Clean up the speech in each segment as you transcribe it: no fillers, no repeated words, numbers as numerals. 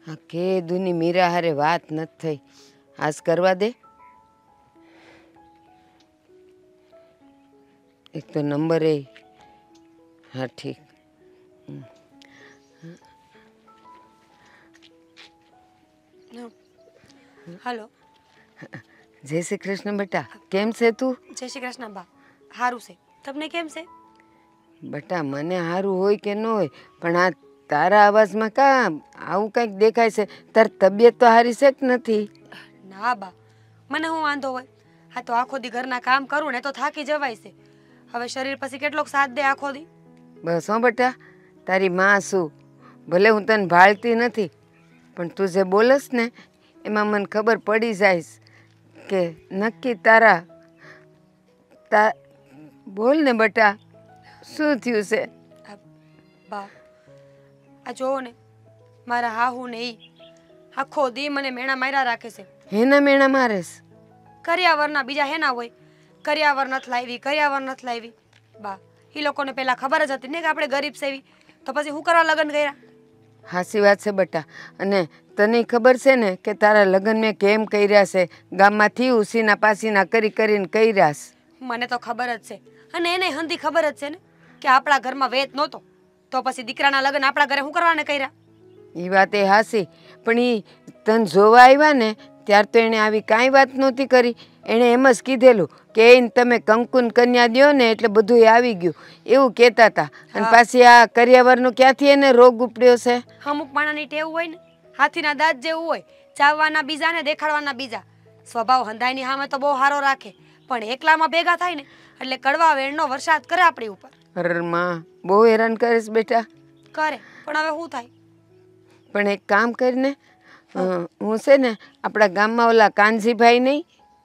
આ કેદુની મીરા હારે વાત નથી થઈ. આજ કરવા દે. એક તો નંબર એ. હા ઠીક. હલો. જય શ્રી કૃષ્ણ બેટા. કેમ છે તું? જય શ્રી કૃષ્ણ બા. સારું છે. તમને કેમ છે? બેટા મને સારું હોય કે ન હોય પણ આ તારા અવાજમાં કા આવું કંઈક દેખાય છે. તારી તબિયત તો સારી છે કે નથી? ના બા, મને શું વાંધો હોય? હા તો આખો દી ઘરના કામ કરું ને તો થાકી જવાય છે. હવે શરીર પછી કેટલોક સાથ દે આખો દી? બસ હો બેટા, તારી માં શું. ભલે હું તને ભાળતી નથી પણ તું જે બોલસ ને એમાં મને ખબર પડી જાય કે નક્કી તારા બોલ ને બેટા, શું થયું છે? બા આ જોવો ને, મારા હાહુ ને ઈ આખો દી મને મેણા માર્યા રાખે છે. હેના મેણા મારેસ? કરિયાવરના બીજા હેના હોય. કરિયાવર નથી લાવી, કરિયાવર નથી લાવી. બા એ લોકોને પહેલા ખબર જ હતી ને કે આપણે ગરીબ સેવી, તો પછી હું કરવા લગ્ન કર્યા? હાચી વાત છે બેટા. અને તને ખબર છે ને કે તારા લગ્ન મેં કેમ કર્યા છે? ગામમાંથી ઉસીના પાસીના કરી કરીને કર્યા છે. મને તો ખબર જ છે. અને એને હંધી ખબર જ છે ને કે આપણા ઘરમાં વેત નહોતો, તો પછી દીકરાના લગ્ન આપણા ઘરે શું કરવાને કર્યા? એ વાત એ હાસી, પણ એ તને જોવા આવ્યા ને ત્યાર તો એણે આવી કાંઈ વાત નહોતી કરી. એણે એમ જ કીધેલું કે એને તમે કંકુન કન્યા દ્યો ને એટલે બધું આવી ગયું એવું કહેતા હતા. અને પાછી આ કરિયાવરનો ક્યાંથી એને રોગ ઉપડ્યો છે? અમુક માણાની ટેવ હોય ને, હાથીના દાંત જેવું હોય, ચાવવાના બીજા ને દેખાડવાના બીજા. સ્વભાવ હંધાઈની સામે તો બહુ સારો રાખે, પણ એકલામાં ભેગા થાય ને એટલે કડવા વેણનો વરસાદ કરે આપણી ઉપર. અરે માં, બહુ હેરાન કરે છે બેટા. કરે, પણ હવે શું થાય? પણ એક કામ કરીને, હું છે ને આપણા ગામમાં ઓલા કાનજીભાઈ નહીં,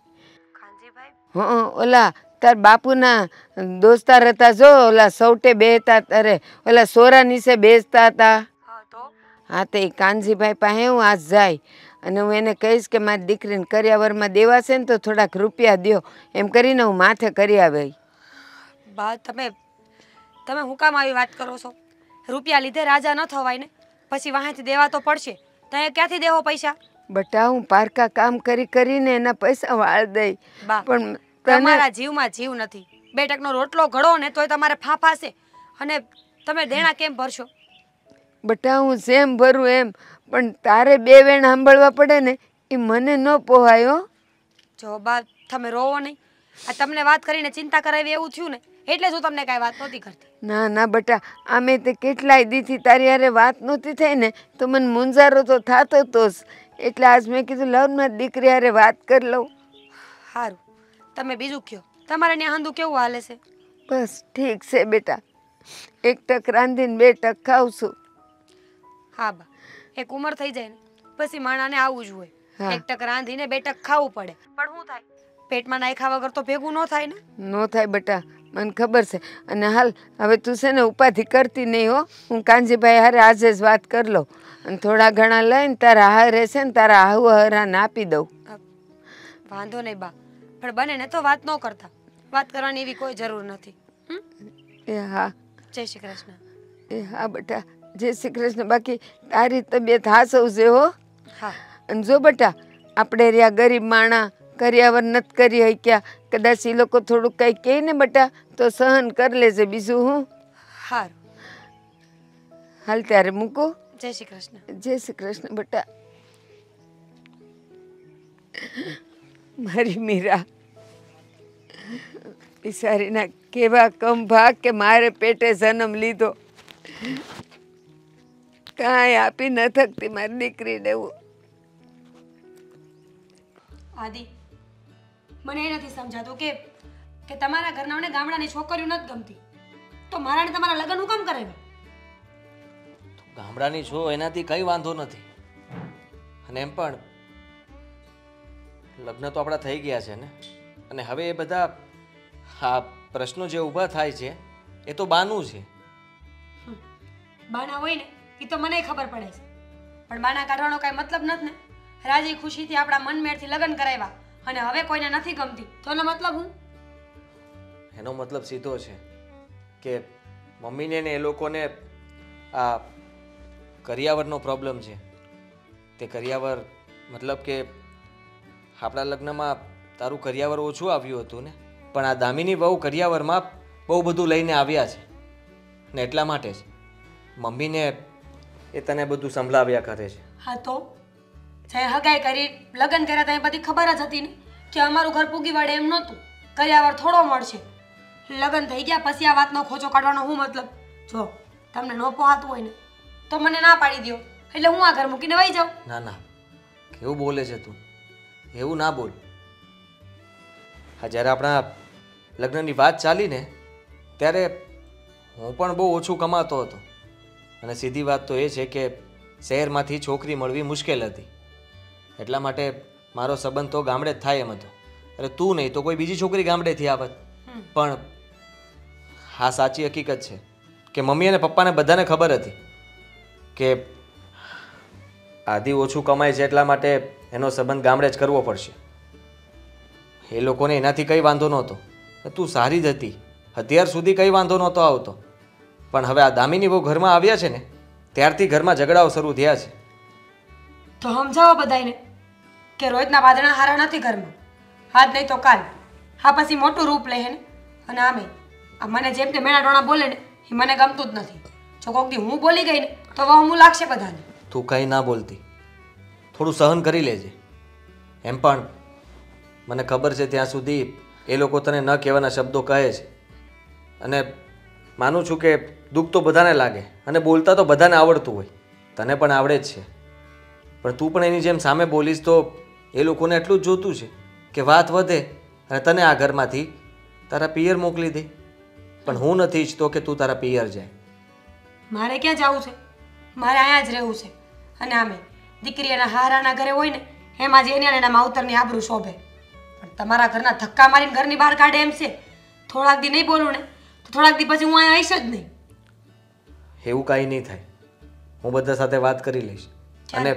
ઓલા તાર બાપુના દોસ્તાર હતા જો, ઓલા સૌટે બેહતા અરે ઓલા સોરા નીચે બેસતા હતા. હા તો એ કાનજીભાઈ પાસે હું આજ જાય અને હું એને કહીશ કે મારી દીકરીને કરિયાવરમાં દેવા છે ને તો થોડાક રૂપિયા દ્યો, એમ કરીને હું માથે કરી આવે. બા તમે હું કામ આવી વાત કરો છો? રૂપિયા લીધે રાજા ન થવાય ને, પછી વાહેથી દેવા તો પડશે. તો ક્યાંથી દેવો પૈસા? બટા હું પારકા કામ કરી કરીને એના પૈસા વાળ દઈ. બા પણ તમારા જીવમાં જીવ નથી. 2 ટકનો રોટલો ઘડો ને તોય તમારે ફાફાશે, અને તમે દેણા કેમ ભરશો? બટા હું જેમ ભરું એમ, પણ તારે 2 વેણ સાંભળવા પડે ને એ મને ન પોહાયો. જો બા તમે રોવો નહીં. આ તમને વાત કરીને ચિંતા કરાવી એવું થયું ને એટલે જ હું તમને કાંઈ વાત નહોતી કરતી. ના ના બટા, આમે તે કેટલાય દીથી તારી હારે વાત નહોતી થઈ ને તો મને મુંજારો તો થતો તો જ. એટલે આજ મેં કીધું લવ મારી દીકરી હારે વાત કરી લઉં. સારું, તમે બીજું કહો. તમારે ત્યાં હંધું કેવું હાલે છે? બસ ઠીક છે બેટા. 1 ટક રાંધીને 2 ટક ખાઉં છું. હા બા, એક ઉંમર થઈ જાય ને પછી માણાને આવું જ હોય. 1 ટક રાંધીને 2 ટક ખાવું પડે. પણ શું થાય? પેટમાં નાખ્યા વગર તો ભેગું ન થાય ને. ન થાય બેટા, મને ખબર છે. અને હાલ હવે તું છે ને ઉપાધિ કરતી નહીં હો. હું કાનજીભાઈ હારે આજે જ વાત કરી લઉં અને થોડા ઘણા લઈને તારા હારે છે ને તારા હાહુ હરાને આપી દઉં. વાંધો નહીં બા, પણ બને ને તો વાત ન કરતા. વાત કરવાની એવી કોઈ જરૂર નથી. એ હા. જય શ્રી કૃષ્ણ. એ હા બેટા, જય શ્રી કૃષ્ણ. બાકી તારી તબિયત હાસવ છે હો. હા. અને જો બેટા, આપણે રહ્યા ગરીબ માણા કરિયાવર નથી કરી શક્યા, કદાચ એ લોકો થોડુંક કંઈ કહે ને બેટા તો સહન કરી લેજે. બીજું હું. સારું. હાલ ત્યારે મૂકો. જય શ્રી કૃષ્ણ. જય શ્રી કૃષ્ણ બેટા. મારી મીરા બિચારીના કેવા કમ ભાગ કે મારે પેટે જન્મ લીધો. કાંઈ આપી ન થકતી મારી દીકરીને. એવું આદિ, મને એ નથી સમજાતું કે તમારા ઘરનાઓને ગામડાની છોકરીઓ નથી ગમતી, તો મારાને તમારા લગ્ન હું કામ કરાવ્યા? ગામડાની છો એનાથી કંઈ વાંધો નથી. અને એમ પણ લગ્ન તો આપણા થઈ ગયા છે ને, અને હવે એ બધા આ પ્રશ્નો જે ઊભા થાય છે એ તો બાનું છે. બાના હોય ને એ તો મને ખબર પડે છે, પણ બાના કાઢવાનો કાંઈ મતલબ નથી ને. રાજી ખુશીથી આપણા મનમેળથી લગ્ન કરાવ્યા અને હવે કોઈને નથી ગમતી તો એનો મતલબ હું? એનો મતલબ સીધો છે કે મમ્મીને ને એ લોકોને આ કરિયાવરનો પ્રોબ્લેમ છે. તે કરિયાવર મતલબ કે આપણા લગ્નમાં તારું કરિયાવર ઓછું આવ્યું હતું ને, પણ આ દામિની વહુ કરિયાવરમાં બહુ બધું લઈને આવ્યા છે ને એટલા માટે જ મમ્મીને એ તને બધું સંભળાવ્યા કરે છે. હા તો જ્યારે હગાઈ કરી લગ્ન કર્યા ત્યાં બધી ખબર જ હતી ને કે અમારું ઘર પૂગી વળે એમ નહોતું. કરિયાવર થોડો મળશે. લગ્ન થઈ ગયા પછી આ વાતનો ખોચો કાઢવાનો શું મતલબ? જો તમને ન પોહાતું હોય ને તો મને ના પાડી દો, એટલે હું આ ઘર મૂકીને વહી જાઉં. ના ના, કેવું બોલે છે તું? એવું ના બોલ. હા, જ્યારે આપણા લગ્નની વાત ચાલી ને ત્યારે હું પણ બહુ ઓછું કમાતો હતો અને સીધી વાત તો એ છે કે શહેરમાંથી છોકરી મળવી મુશ્કેલ હતી. એટલા માટે મારો સંબંધ તો ગામડે જ થાય એમ હતો. અરે તું નહીં તો કોઈ બીજી છોકરી ગામડેથી આવત. પણ હા, સાચી હકીકત છે કે મમ્મી અને પપ્પાને બધાને ખબર હતી કે આદિ ઓછું કમાય છે એટલા માટે એનો સંબંધ ગામડે જ કરવો પડશે. એ લોકોને એનાથી કંઈ વાંધો નહોતો. તું સારી જ હતી, અત્યાર સુધી કંઈ વાંધો નહોતો આવતો. પણ હવે આ દામિની બહુ ઘરમાં આવ્યા છે ને ત્યારથી ઘરમાં ઝઘડાઓ શરૂ થયા છે. તો સમજાવો બધાને કે રોજના વાદળા હારા નથી ઘરમાં. આજ નહીં તો કાલ હા પછી મોટું રૂપ લે ને. અને આમે આ મને જેમ કે મેણા ટોણા બોલે ને એ મને ગમતું જ નથી. જો કોક દી હું બોલી ગઈ ને તો વહમું લાગશે બધાને. તું કંઈ ના બોલતી, થોડું સહન કરી લેજે. એમ પણ મને ખબર છે ત્યાં સુધી એ લોકો તને ન કહેવાના શબ્દો કહે છે અને માનું છું કે દુઃખ તો બધાને લાગે અને બોલતા તો બધાને આવડતું હોય, તને પણ આવડે જ છે. પણ તું પણ એની જેમ સામે બોલીશ તો એ લોકોને એટલું જ જોતું છે કે વાત વધે અને તને આ ઘરમાંથી તારા પિયર મોકલી દે. પણ હું નથી ઈચ્છતો કે તું તારા પિયર જાય. મારે ક્યાં જવું છે? મારે અહીંયા જ રહેવું છે. અને આમે દીકરી એના હારાના ઘરે હોય ને એમાં જ એના એના માવતરની આબરૂ શોભે. પણ તમારા ઘરના ધક્કા મારીને ઘરની બહાર કાઢે એમ છે. થોડાક દી નહીં બોલું ને તો થોડાક દી પછી હું અહીંયા આવીશ જ નહીં. એવું કાંઈ નહીં થાય. હું બધા સાથે વાત કરી લઈશ અને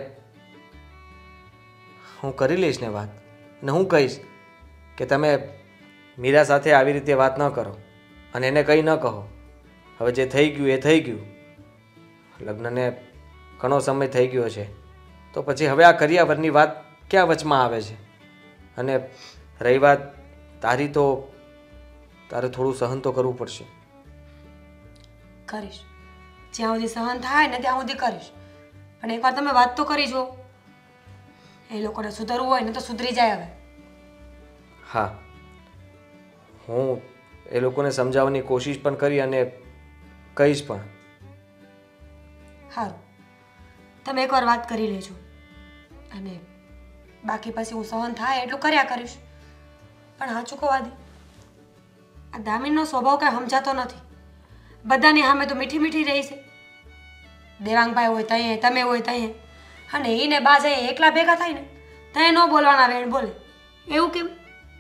હું કરી લઈશ ને વાત. અને હું કહીશ કે તમે મીરા સાથે આવી રીતે વાત ન કરો અને એને કંઈ ન કહો. હવે જે થઈ ગયું એ થઈ ગયું. લગ્નને ઘણો સમય થઈ ગયો છે તો પછી હવે આ કરિયાવરની વાત ક્યાં વચમાં આવે છે? અને રહી વાત તારી તો તારે થોડું સહન તો કરવું પડશે. કરીશ. જ્યાં સુધી સહન થાય ને ત્યાં સુધી કરીશ. પણ એકવાર તમે વાત તો કરી જો. એ લોકોને સુધરવું હોય ને તો સુધરી જાય હવે. હા, હું એ લોકોને સમજાવવાની કોશિશ પણ કરી અને કહીશ પણ. સારું, તમે એકવાર વાત કરી લેજો અને બાકી પછી હું સહન થાય એટલું કર્યા કરીશ. પણ હા ચૂકવવા દે. આ દામિનનો સ્વભાવ કાંઈ સમજાતો નથી. બધાની સામે તો મીઠી મીઠી રહી છે. દેવાંગભાઈ હોય ત્યાં, તમે હોય ત્યાં, અને એને બા જાય એકલા ભેગા થાય ને ત્યાં ન બોલવાના વેણ બોલે. એવું કેમ?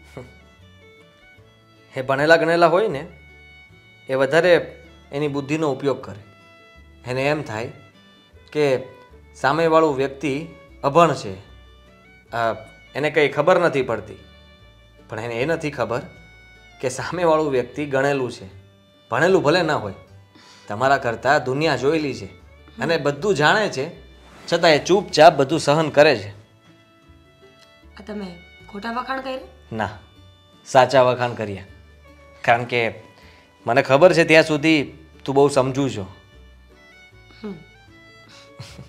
એ ભણેલા ગણેલા હોય ને એ વધારે એની બુદ્ધિનો ઉપયોગ કરે. એને એમ થાય કે સામેવાળું વ્યક્તિ અભણ છે, એને કંઈ ખબર નથી પડતી. પણ એને એ નથી ખબર કે સામેવાળું વ્યક્તિ ગણેલું છે. ભણેલું ભલે ના હોય, તમારા કરતાં દુનિયા જોયેલી છે અને બધું જાણે છે, છતાં એ ચૂપચાપ બધું સહન કરે છે. આ તમે ખોટા વખાણ કર્યા? ના, સાચા વખાણ કર્યા. કારણ કે મને ખબર છે ત્યાં સુધી તું બહુ સમજુ છો.